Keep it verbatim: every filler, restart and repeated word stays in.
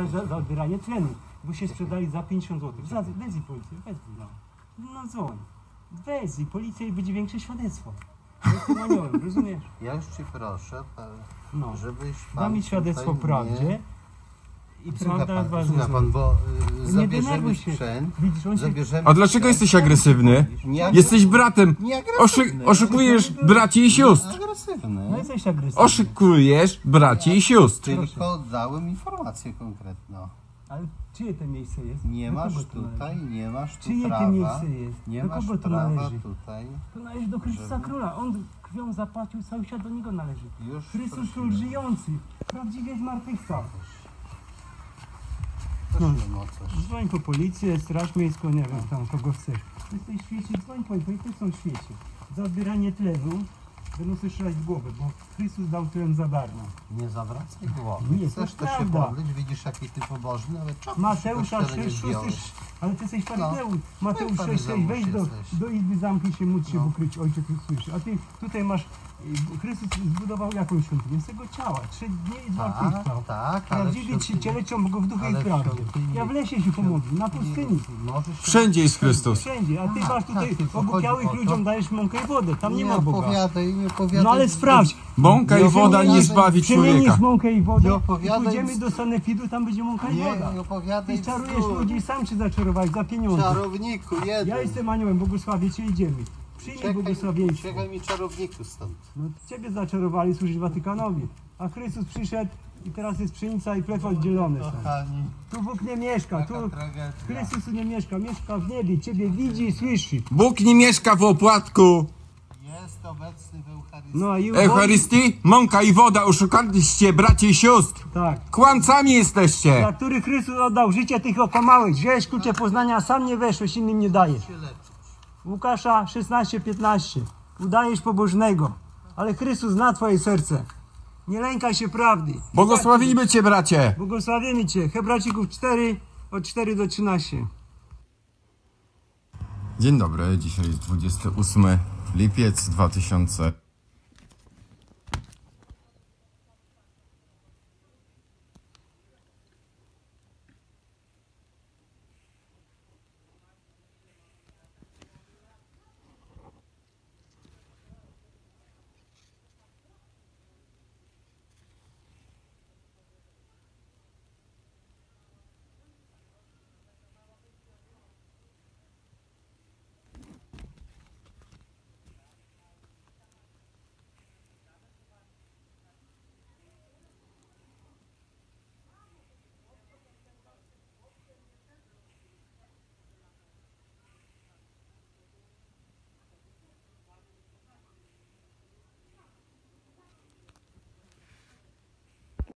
za, za, za odbieranie tlenu, bo się sprzedali za pięćdziesiąt złotych. Wezwij policję, wezwij, no. No dzwoń. Wezwij policję i będzie większe świadectwo. Ja jestem aniołem, rozumiesz? Ja już ci proszę, No. żebyś pan Da mi świadectwo prawdzie. nie... I Słucha prawda pan, ważna. słucha pan, bo y, Nie zabierzemy denerwuj się. sprzęt, Widzisz, on się... zabierzemy A dlaczego sprzęt. jesteś agresywny? Nie Jesteś bratem. Nie Oszy agresywny. oszukujesz braci i sióstr. Agresywny. No jesteś agresywny. Oszukujesz braci i sióstr. Tylko dałem informację konkretną. Ale czyje to miejsce jest? Nie Do masz kogo to tutaj, należy? nie masz tu Czyje to prawa. miejsce jest? Nie Do masz kogo to prawa należy? tutaj. To należy do Chrystusa żeby- Króla. On krwią zapłacił, cały świat do Niego należy. Już Chrystus Król prosiłem. żyjący. Prawdziwie zmartwychwstał. Prosiłem o coś. Dzwoń po policję, straż miejską, nie wiem tam kogo chcesz. Jesteś w świecie, dzwoń po nich, oni są w świecie. Za odbieranie tlenu będą sobie strzelać w głowę, bo Chrystus dał tlen za darmo. Nie zawracaj głowy. Nie, to Chcesz to się prawda. pomylić, widzisz jaki ty pobożny, ale czapki Mateusza kościele nie sześć, zdjąłeś. szósty, ale ty jesteś faryzeusz. Mateusz No, sześć, sześć, wejdź do, jesteś. do izby, zamknij się, módl się, No. bo kryć Ojciec już słyszy. A ty tutaj masz, y, Chrystus zbudował jakąś świątynię z tego ciała. Trzy dni i zmartwychwstał. Tak, tak, ale Prawdziwi ci świątyni- cielecią go w duchu i ale w prawdzie. świątyni- Ja w lesie się pomodlił, na pustyni. Możesz się- Wszędzie jest Chrystus. Wszędzie, a ty Aha, masz tutaj tak, tylko ogłupiałych chodzi o to- ludziom dajesz mąkę i wodę, tam nie, ma Boga. opowiadaj, nie opowiadaj. No ale sprawdź, Mąka i woda nie zbawi człowieka. przemienisz mąkę i wodę Nie i opowiadaj pójdziemy z- do sanepidu, tam będzie mąka i Nie, woda. nie opowiadaj Ty czarujesz bzdur. ludzi i sam cię zaczarowałeś za pieniądze. Czarowniku, jeden. Ja jestem aniołem, błogosławię cię, idziemy. Przyjmij Czekaj, błogosławieństwo. czekaj mi czarowniku stąd. No ciebie zaczarowali służyć Watykanowi, a Chrystus przyszedł i teraz jest pszenica i plew oddzielone są. Kochani, Tu Bóg nie mieszka, tu taka tragedia. Chrystus tu nie mieszka, mieszka w niebie, ciebie widzi i słyszy. Bóg nie mieszka w opłatku Jest obecny w Eucharystii. No i Eucharystii. Mąka i woda oszukaliście braci i sióstr. Tak. Kłamcami jesteście. Za który Chrystus oddał życie, tych okłamałeś. Wziąłeś klucze poznania, a sam nie weszłeś, innym nie dajesz. Się leczy. Łukasza szesnaście piętnaście. Udajesz pobożnego, ale Chrystus zna twoje serce. Nie lękaj się prawdy. Błogosławimy cię, bracie. Błogosławimy cię. Hebrajczyków cztery, od cztery do trzynastu. Dzień dobry, dzisiaj jest dwudziesty ósmy lipiec dwa tysiące